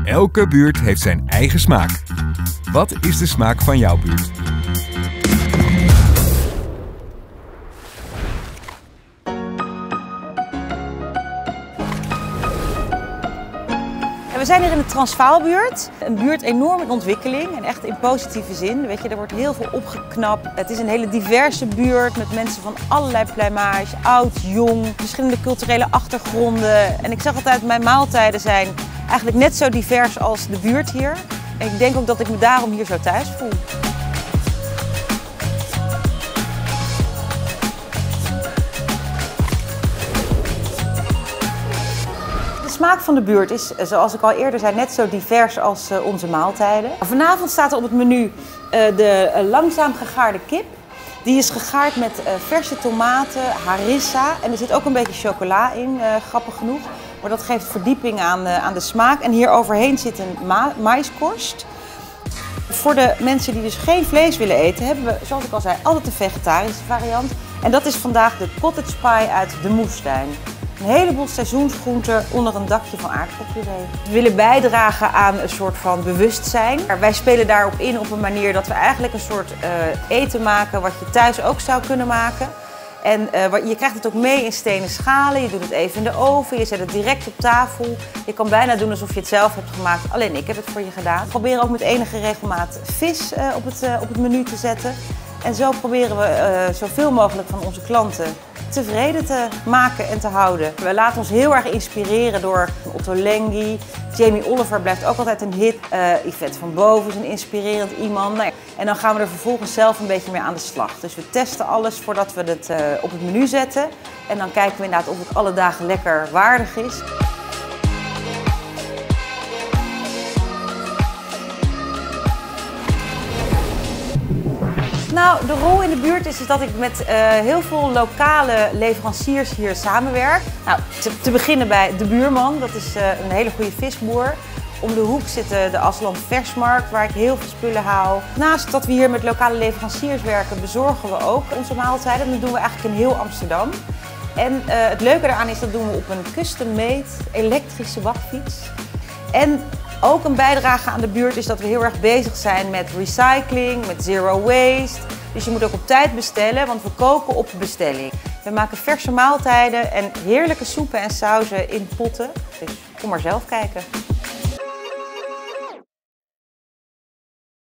Elke buurt heeft zijn eigen smaak. Wat is de smaak van jouw buurt? We zijn hier in de Transvaalbuurt. Een buurt enorm in ontwikkeling en echt in positieve zin. Weet je, er wordt heel veel opgeknapt. Het is een hele diverse buurt met mensen van allerlei pluimage, oud, jong, verschillende culturele achtergronden. En ik zeg altijd, mijn maaltijden zijn eigenlijk net zo divers als de buurt hier. En ik denk ook dat ik me daarom hier zo thuis voel. De smaak van de buurt is, zoals ik al eerder zei, net zo divers als onze maaltijden. Vanavond staat er op het menu de langzaam gegaarde kip. Die is gegaard met verse tomaten, harissa en er zit ook een beetje chocola in, grappig genoeg. Maar dat geeft verdieping aan de smaak. En hier overheen zit een maïskorst. Voor de mensen die dus geen vlees willen eten, hebben we, zoals ik al zei, altijd de vegetarische variant. En dat is vandaag de cottage pie uit de moestuin. Een heleboel seizoensgroenten onder een dakje van aardappelpuree. We willen bijdragen aan een soort van bewustzijn. Wij spelen daarop in op een manier dat we eigenlijk een soort eten maken wat je thuis ook zou kunnen maken. En je krijgt het ook mee in stenen schalen, je doet het even in de oven, je zet het direct op tafel. Je kan bijna doen alsof je het zelf hebt gemaakt, alleen ik heb het voor je gedaan. We proberen ook met enige regelmaat vis op het menu te zetten. En zo proberen we zoveel mogelijk van onze klanten tevreden te maken en te houden. We laten ons heel erg inspireren door Otto Lengi. Jamie Oliver blijft ook altijd een hit. Yvette van Boven is een inspirerend iemand. Nou ja, en dan gaan we er vervolgens zelf een beetje mee aan de slag. Dus we testen alles voordat we het op het menu zetten. En dan kijken we inderdaad of het alle dagen lekker waardig is. Nou, de rol in de buurt is dat ik met heel veel lokale leveranciers hier samenwerk. Nou, te beginnen bij de buurman, dat is een hele goede visboer. Om de hoek zit de Asland Versmarkt, waar ik heel veel spullen haal. Naast dat we hier met lokale leveranciers werken, bezorgen we ook onze maaltijden. Dat doen we eigenlijk in heel Amsterdam. En het leuke daaraan is, dat doen we op een custom-made elektrische bakfiets. En ook een bijdrage aan de buurt is dat we heel erg bezig zijn met recycling, met zero waste. Dus je moet ook op tijd bestellen, want we koken op bestelling. We maken verse maaltijden en heerlijke soepen en sauzen in potten. Dus kom maar zelf kijken.